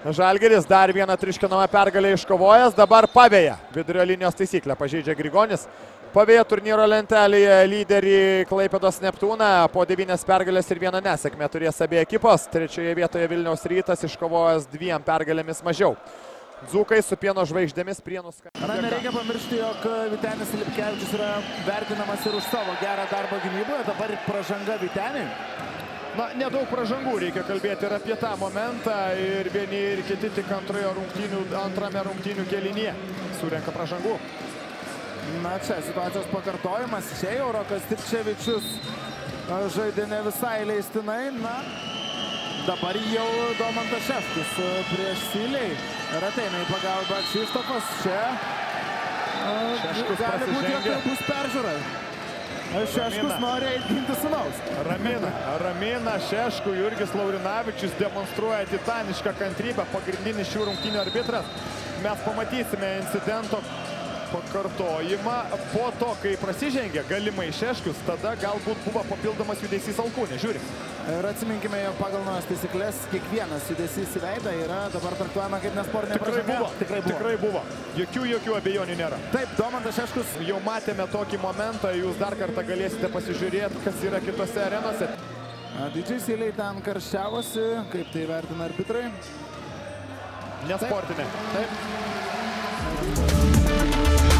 Žalgiris dar vieną triuškinamą pergalę iškovojęs, dabar paveja. Vidurio linijos taisyklę pažeidžia Grigonis. Paveja turnyro lentelėje lyderį Klaipėdos Neptūną. Po 9 pergalės ir 1 nesėkmę turės abi ekipos. Trečioje vietoje Vilniaus Rytas iškovojęs 2 pergalėmis mažiau. Dzūkai su Pieno žvaigždėmis Prienus. Nereikia pamiršti, jog Vytenis Lipkevičius yra vertinamas ir už savo gerą darbą gynyboje. Dabar pražanga Vyteniui. Na, nedaug pražangų, reikia kalbėti ir apie tą momentą. Ir vieni ir kiti tik antrame rungtynių kėlinyje surenka pražangų. Na, čia situacijos pakartojimas. Čia jau Rokas Tipčevičius žaidė ne visai leistinai. Na, dabar jau Domantas Šeškus prieš Syliai. Ir ateina į pagalbą Kšištofas. Čia gali būti, jog tai bus peržiūra. Šeškus nori ginti sūnaus. Ramina Šeškų, Jurgis Laurinavičius demonstruoja titanišką kantrybę, pagrindinis šių rungtynių arbitras. Mes pamatysime incidento pakartojimą po to, kai prasižengė galimai Šeškus, tada galbūt buvo papildomas judesys alkūnė. Žiūrim. Ir atsiminkime, jog pagal naujas taisyklės kiekvienas judesys į veidą yra dabar traktuojama kaip nesportinė pražanga. Tikrai buvo. Jokių abejonių nėra. Taip, Domantas Šeškus. Jau matėme tokį momentą, jūs dar kartą galėsite pasižiūrėti, kas yra kitose arenose. Didžiai Syliai ten karščiavosi, kaip tai vertina arbitrai. Nesportinė. Taip.